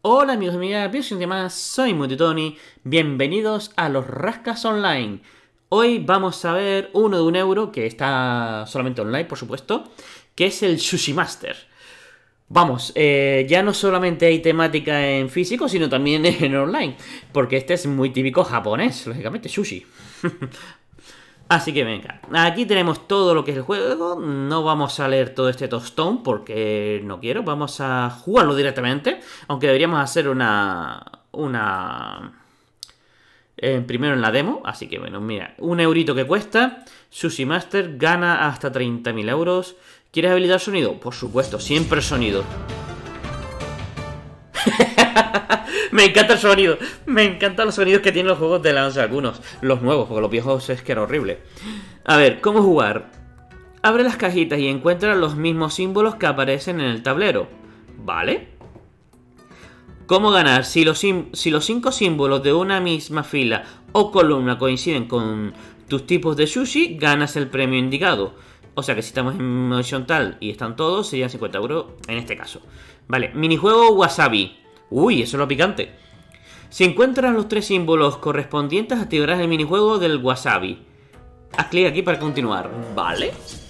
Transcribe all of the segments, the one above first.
Hola amigos y amigas, bienvenidos a más, soy Multitony, bienvenidos a los Rascas Online. Hoy vamos a ver uno de €1, que está solamente online por supuesto, que es el Sushi Master. Vamos, ya no solamente hay temática en físico, sino también en online, porque este es muy típico japonés, lógicamente, sushi. Así que venga, aquí tenemos todo lo que es el juego. No vamos a leer todo este tostón porque no quiero. Vamos a jugarlo directamente. Aunque deberíamos hacer primero en la demo. Así que bueno, mira, €1 que cuesta. Sushi Master gana hasta 30.000 euros. ¿Quieres habilitar sonido? Por supuesto, siempre sonido. Me encanta el sonido. Me encantan los sonidos que tienen los juegos de lanza. Algunos, los nuevos, porque los viejos es que era horrible. A ver, ¿cómo jugar? Abre las cajitas y encuentra los mismos símbolos que aparecen en el tablero. ¿Vale? ¿Cómo ganar? Si los 5 símbolos de una misma fila o columna coinciden con tus tipos de sushi, ganas el premio indicado. O sea que si estamos en horizontal y están todos, serían 50 euros en este caso. Vale, minijuego wasabi. Uy, eso es lo picante. Si encuentras los 3 símbolos correspondientes, activarás el minijuego del wasabi. Haz clic aquí para continuar. Vale.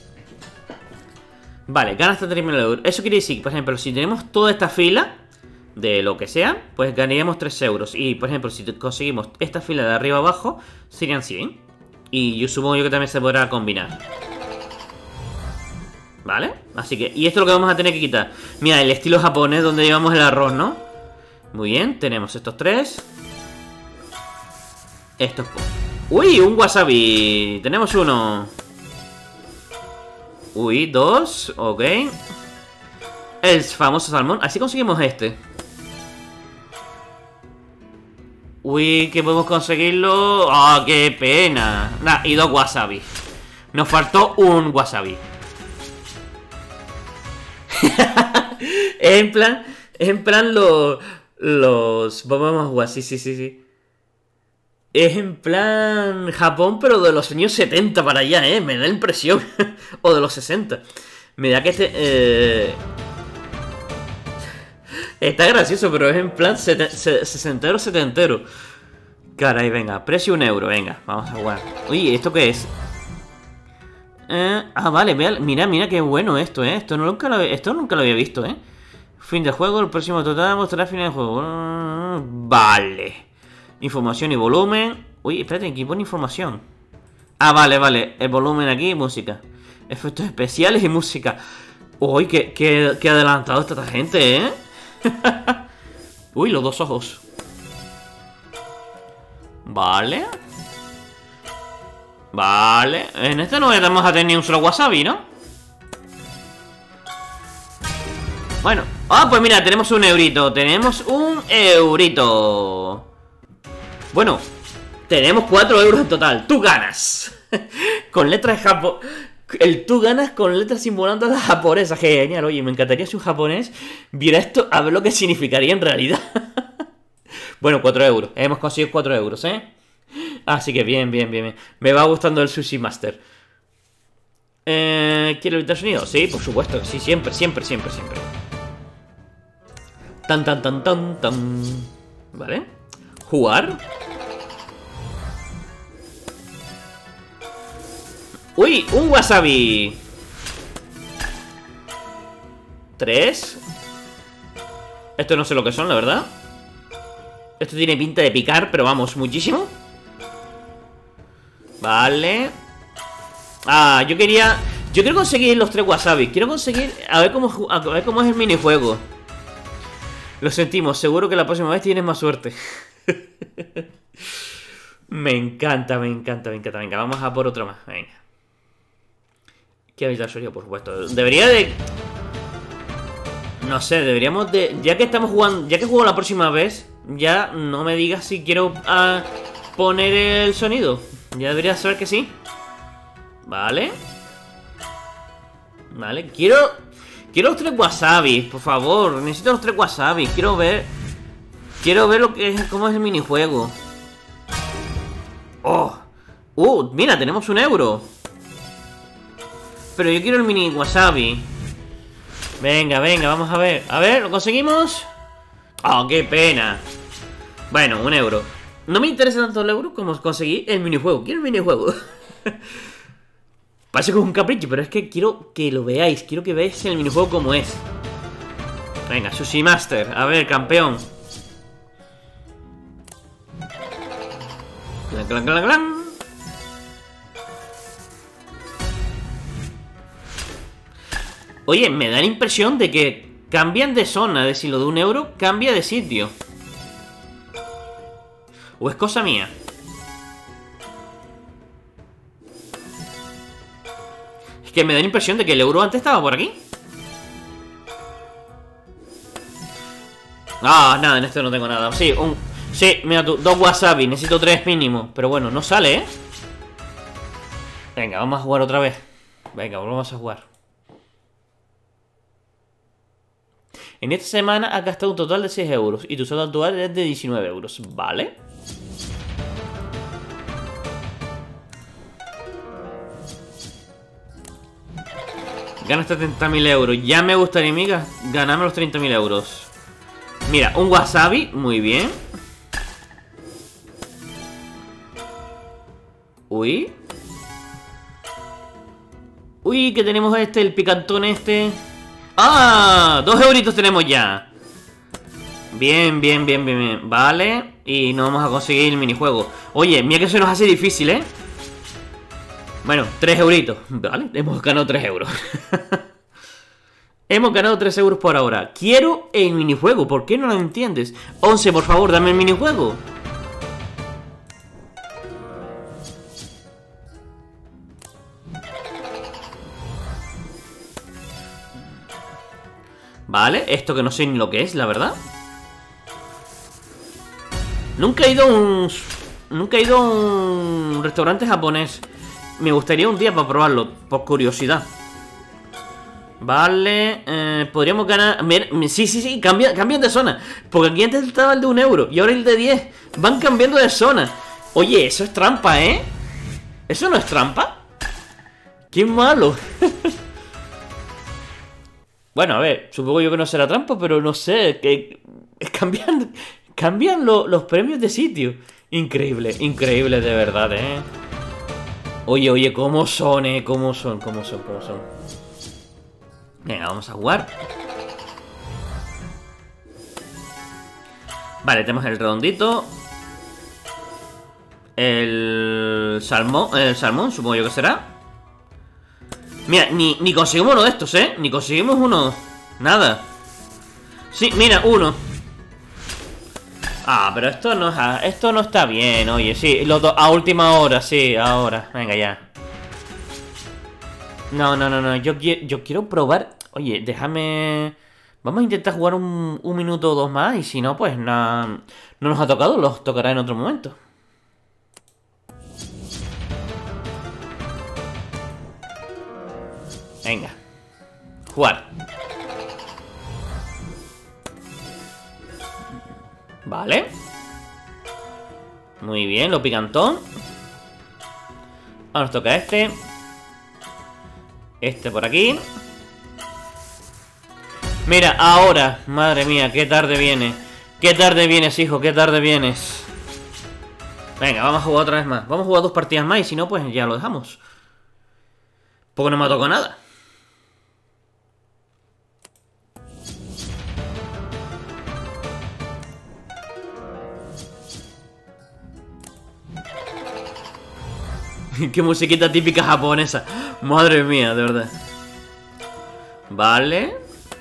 Vale, ganas hasta 30.000 euros. Eso quiere decir, por ejemplo, si tenemos toda esta fila de lo que sea, pues ganaríamos 3 euros. Y, por ejemplo, si conseguimos esta fila de arriba abajo, serían 100. Y yo supongo que también se podrá combinar. ¿Vale? Así que, y esto es lo que vamos a tener que quitar. Mira, el estilo japonés donde llevamos el arroz, ¿no? Muy bien, tenemos estos 3. Estos... ¡Uy! Un wasabi. Tenemos uno. Uy, 2. Ok. El famoso salmón. Así conseguimos este. Uy, que podemos conseguirlo. ¡Ah, qué pena! Nah, y 2 wasabi. Nos faltó un wasabi. En plan los... Vamos a jugar, sí. Es en plan Japón, pero de los años 70 para allá, me da impresión. O de los 60. Me da que está gracioso, pero es en plan 60ero, 70ero. Caray, venga, precio €1, venga, vamos a jugar. Uy, ¿esto qué es? Vale, mira qué bueno esto, Esto nunca lo había visto, Fin de juego, el próximo total mostrará fin de juego. Vale. Información y volumen. Uy, espérate, aquí pone información. Vale, el volumen aquí y música. Efectos especiales y música. Uy, qué adelantado está esta gente, Uy, los 2 ojos. Vale. Vale, en este no vamos a tener ni un solo wasabi, ¿no? Bueno, pues mira, tenemos €1. Tenemos €1. Bueno, tenemos 4 euros en total. Tú ganas. Con letras de Japón. Tú ganas con letras simulando a las japonesas. Genial, oye, me encantaría si un japonés viera esto a ver lo que significaría en realidad. Bueno, 4 euros. Hemos conseguido 4 euros, Así que bien. Me va gustando el Sushi Master. ¿Quiero evitar sonido? Sí, por supuesto. Sí, siempre. Tan. Vale. Jugar. Uy, un wasabi. 3. Esto no sé lo que son, la verdad. Esto tiene pinta de picar, pero vamos, muchísimo. Vale. Yo quiero conseguir los 3 wasabi. Quiero conseguir... A ver cómo es el minijuego. Lo sentimos, seguro que la próxima vez tienes más suerte. Me encanta. Venga, vamos a por otro más. Venga. ¿Qué habéis dado yo? Por supuesto. Debería de... No sé, deberíamos de... Ya que estamos jugando... Ya que juego la próxima vez, ya no me digas si quiero poner el sonido. Ya deberías saber que sí. Vale. Quiero los 3 wasabi, por favor. Necesito los 3 wasabi. Quiero ver lo que es, cómo es el minijuego. Mira, tenemos €1. Pero yo quiero el mini wasabi. Venga, vamos a ver. A ver, ¿lo conseguimos? ¡Oh, qué pena! Bueno, 1 euro. No me interesa tanto el euro como conseguir el minijuego. Quiero el minijuego. Parece que es un capricho, pero es que quiero que lo veáis. Quiero que veáis el minijuego como es. Venga, Sushi Master. A ver, campeón. Clan, clan, clan, clan. Oye, me da la impresión de que cambian de zona. Es decir, lo de 1 euro cambia de sitio. ¿O es cosa mía? Es que me da la impresión de que el euro antes estaba por aquí. Ah, nada, en este no tengo nada. Sí, sí, mira tú, 2 wasabi, necesito 3 mínimo. Pero bueno, no sale, ¿eh? Venga, vamos a jugar otra vez. Venga, volvamos a jugar. En esta semana has gastado un total de 6 euros y tu saldo actual es de 19 euros, ¿vale? Ganas 30.000 euros. Ya me gustaría, amiga, ganarme los 30.000 euros. Mira, un wasabi, muy bien. Uy. Uy, que tenemos el picantón este. ¡Ah! 2 euritos tenemos ya. Bien, bien, bien, bien, bien. Vale. Y no vamos a conseguir el minijuego. Oye, mira que se nos hace difícil, ¿eh? Bueno, 3 euritos. Vale, hemos ganado 3 euros. Hemos ganado 3 euros por ahora. Quiero el minijuego, ¿por qué no lo entiendes? 11, por favor, dame el minijuego. Vale, esto que no sé ni lo que es, la verdad. Nunca he ido a un restaurante japonés. Me gustaría un día para probarlo, por curiosidad. Vale, podríamos ganar. Mira, sí, cambian de zona. Porque aquí antes estaba el de 1 euro y ahora el de 10. Van cambiando de zona. Oye, eso es trampa, ¿eh? ¿Eso no es trampa? ¡Qué malo! Bueno, a ver, supongo yo que no será trampa, pero no sé, que cambian los premios de sitio. Increíble, increíble de verdad, ¿eh? Oye, ¿cómo son, ¿Cómo son? Venga, vamos a jugar. Vale, tenemos el redondito. El salmón, supongo yo que será. Mira, ni conseguimos uno de estos, ¿eh? Ni conseguimos uno. Nada. Sí, mira, uno. Ah, pero esto no está bien, oye, sí, a última hora, sí, ahora. Venga, ya. No, yo quiero probar. Oye, déjame. Vamos a intentar jugar un minuto o dos más. Y si no, pues no nos ha tocado. Los tocará en otro momento. Venga. Jugar. Vale. Muy bien, lo picantón. Ahora nos toca este. Este por aquí. Mira, ahora. Madre mía, qué tarde viene. Qué tarde vienes, hijo, qué tarde vienes. Venga, vamos a jugar otra vez más. Vamos a jugar 2 partidas más y si no, pues ya lo dejamos. Porque no me ha tocado nada. Qué musiquita típica japonesa. Madre mía, de verdad. Vale.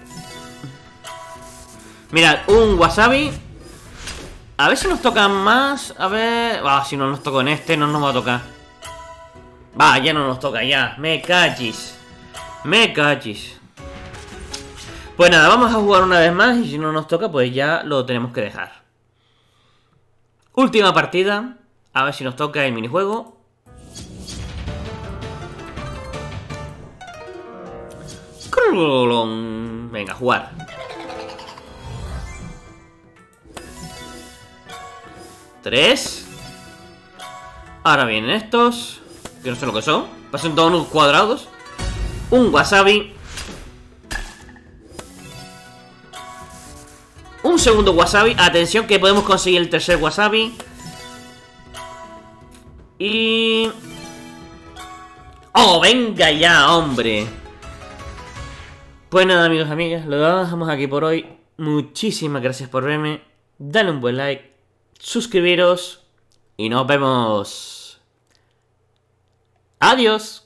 Mirad, un wasabi. A ver si nos tocan más. A ver... si no nos tocó en este, no nos va a tocar. Ya no nos toca, ya. Me cachis. Pues nada, vamos a jugar una vez más. Y si no nos toca, pues ya lo tenemos que dejar. Última partida. A ver si nos toca el minijuego. Venga, jugar. Tres. Ahora vienen estos, que no sé lo que son. Pasan todos unos cuadrados. Un wasabi. Un segundo wasabi. Atención que podemos conseguir el tercer wasabi. Y... ¡oh, venga ya, hombre! Pues nada, amigos y amigas, lo dejamos aquí por hoy. Muchísimas gracias por verme. Dale un buen like, suscribiros y nos vemos. Adiós.